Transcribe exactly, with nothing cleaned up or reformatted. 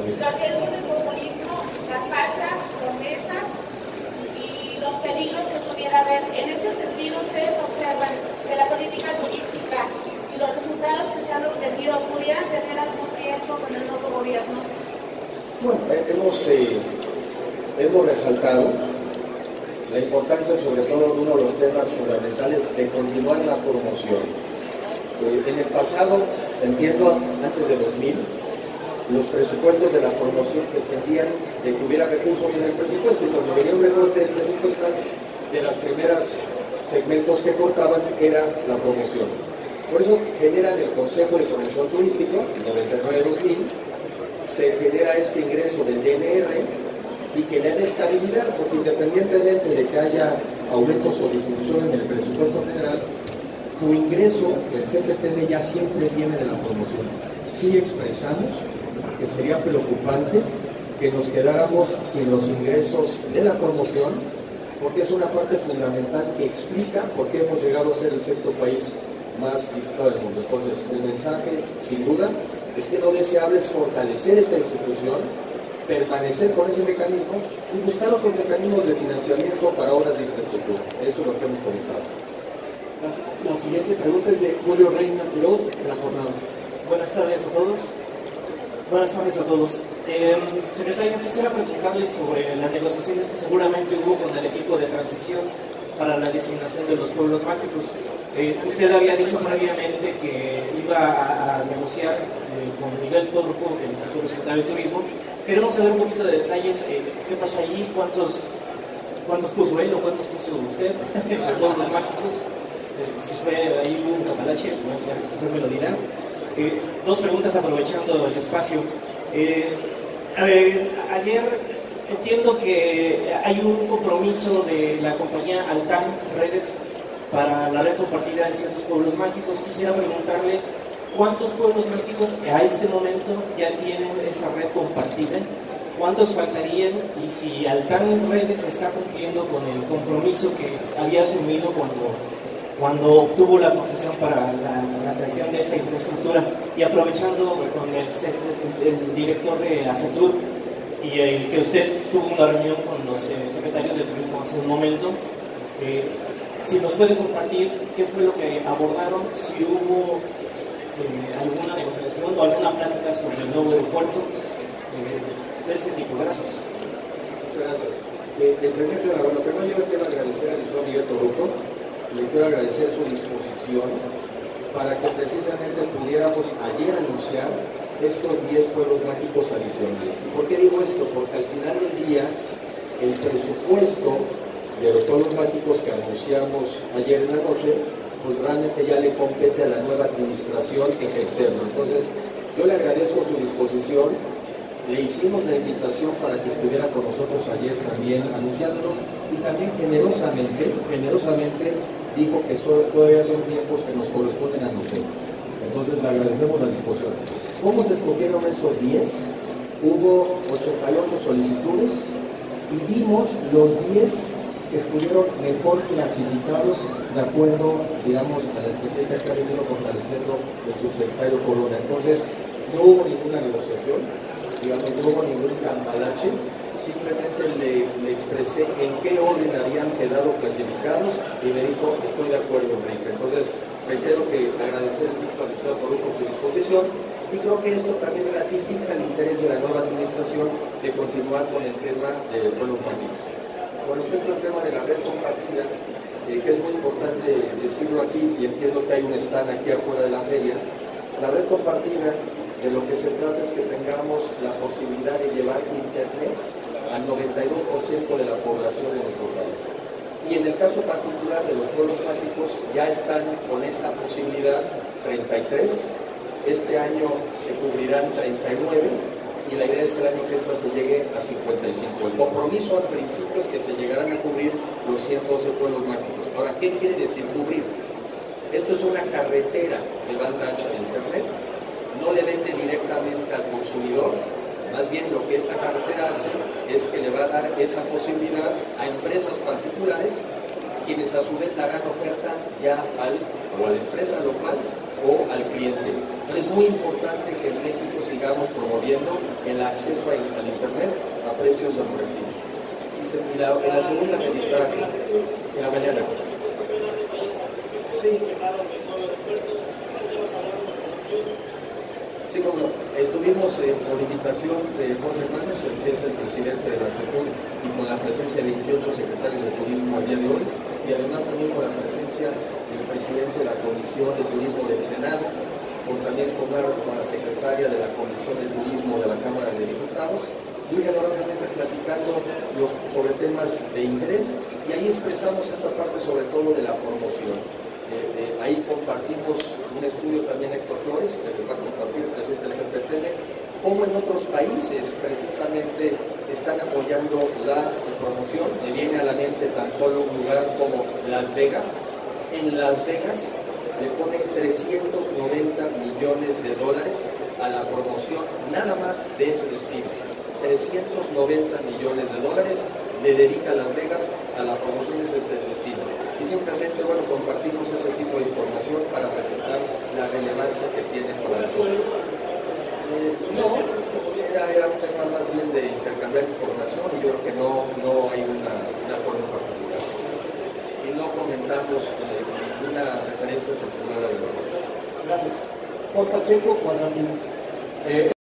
también. Lo que es el populismo, las falsas promesas y los peligros que pudiera haber. En ese sentido, ustedes observan que la política turística y los resultados que se han obtenido pudieran tener algún riesgo con el nuevo gobierno. Bueno, hemos, eh, hemos resaltado la importancia, sobre todo, de uno de los temas fundamentales de continuar la promoción. Eh, en el pasado, entiendo, antes de dos mil, los presupuestos de la promoción dependían de que hubiera recursos en el presupuesto, y cuando venía un recorte presupuestal, de las primeras segmentos que cortaban era la promoción. Por eso generan el Consejo de Promoción Turístico, noventa y nueve dos mil, se genera este ingreso del D N R y que le dé estabilidad, porque independientemente de que haya aumentos o disminución en el presupuesto general, tu ingreso del C P T M ya siempre viene de la promoción. Sí expresamos que sería preocupante que nos quedáramos sin los ingresos de la promoción, porque es una parte fundamental que explica por qué hemos llegado a ser el sexto país más visitado del mundo. Entonces, el mensaje, sin duda, es que lo deseable es fortalecer esta institución, permanecer con ese mecanismo y buscar otros mecanismos de financiamiento para obras de infraestructura. Eso es lo que hemos comentado. La, la siguiente pregunta es de Julio Reina Quiroz, de La Jornada. Buenas tardes a todos. Buenas tardes a todos. Eh, secretario, quisiera preguntarle sobre las negociaciones que seguramente hubo con el equipo de transición para la designación de los pueblos mágicos. Eh, usted había dicho previamente que iba a, a negociar eh, con Miguel Torco, el futuro secretario de Turismo. Queremos saber un poquito de detalles, eh, qué pasó allí, cuántos, cuántos puso él o cuántos puso usted en los pueblos mágicos, eh, si fue ahí un cambalache, usted me lo dirá. Eh, dos preguntas aprovechando el espacio. Eh, a ver, ayer entiendo que hay un compromiso de la compañía Altán Redes para la red compartida en ciertos pueblos mágicos. Quisiera preguntarle cuántos pueblos mágicos a este momento ya tienen esa red compartida, cuántos faltarían y si Altán Redes está cumpliendo con el compromiso que había asumido cuando, cuando obtuvo la concesión para la, la creación de esta infraestructura. Y aprovechando con el, el, el director de ASETUR y el que usted tuvo una reunión con los eh, secretarios de turismo hace un momento, eh, si nos puede compartir qué fue lo que abordaron, si hubo eh, alguna negociación o alguna plática sobre el nuevo aeropuerto, eh, de este tipo. Gracias. Muchas gracias. Eh, en primer lugar, bueno, primero yo le quiero agradecer al licenciado Miguel Torruco, le quiero agradecer su disposición para que precisamente pudiéramos ayer anunciar estos diez pueblos mágicos adicionales. ¿Y por qué digo esto? Porque al final del día, el presupuesto de los pueblos mágicos que anunciamos ayer en la noche, pues realmente ya le compete a la nueva administración ejercerlo. Entonces, yo le agradezco su disposición, le hicimos la invitación para que estuviera con nosotros ayer también anunciándonos, y también generosamente, generosamente dijo que solo, todavía son tiempos que nos corresponden a nosotros. Entonces, le agradecemos la disposición. ¿Cómo se escogieron esos diez? Hubo ochenta y ocho solicitudes y dimos los diez que estuvieron mejor clasificados de acuerdo, digamos, a la estrategia que ha venido fortaleciendo el subsecretario Corona. Entonces, no hubo ninguna negociación, digamos, no hubo ningún cambalache, simplemente le, le expresé en qué orden habían quedado clasificados y me dijo, estoy de acuerdo, Enrique. Entonces, reitero que agradecer mucho al licenciado Corona por su disposición, y creo que esto también ratifica el interés de la nueva administración de continuar con el tema de pueblos mágicos. Con respecto al tema de la red compartida, eh, que es muy importante decirlo aquí, y entiendo que hay un stand aquí afuera de la feria, la red compartida de lo que se trata es que tengamos la posibilidad de llevar internet al noventa y dos por ciento de la población de nuestro país. Y en el caso particular de los pueblos mágicos ya están con esa posibilidad treinta y tres, este año se cubrirán treinta y nueve, y la idea es que el año que entra se llegue a cincuenta y cinco. El compromiso al principio es que se llegarán a cubrir los ciento doce pueblos mágicos. Ahora, ¿qué quiere decir cubrir? Esto es una carretera de banda ancha de internet, no le vende directamente al consumidor, más bien lo que esta carretera hace es que le va a dar esa posibilidad a empresas particulares, quienes a su vez la harán oferta ya al, o a la empresa local o al cliente. Pero es muy importante que en México sigamos promoviendo el acceso a, al Internet a precios atractivos. Y se, y la, en la segunda me distraje en la mañana. Sí. Sí, bueno, estuvimos eh, por invitación de Jorge Manos, que es el presidente de la SECUR, y con la presencia de veintiocho secretarios de turismo al día de hoy, y además también con la presencia del presidente de la Comisión de Turismo del Senado, con también con la, con la secretaria de la Comisión de Turismo de la Cámara de Diputados, muy generosamente platicando los, sobre temas de interés, y ahí expresamos esta parte sobre todo de la promoción. Eh, eh, ahí compartimos un estudio también Héctor Flores, que va a compartir el presidente del C P T N, cómo en otros países precisamente están apoyando la promoción. Me viene a la mente tan solo un lugar como Las Vegas. En Las Vegas le ponen trescientos noventa millones de dólares a la promoción nada más de ese destino. trescientos noventa millones de dólares le dedica Las Vegas a la promoción de ese destino. Y simplemente, bueno, compartimos ese tipo de información para presentar la relevancia que tiene para nosotros. Eh, no, era, era un tema más bien de intercambiar información y yo creo que no, no hay una, un acuerdo particular. Y no comentamos eh, ninguna referencia particular a la. Gracias. Juan Pacheco, Cuadrangular. Eh,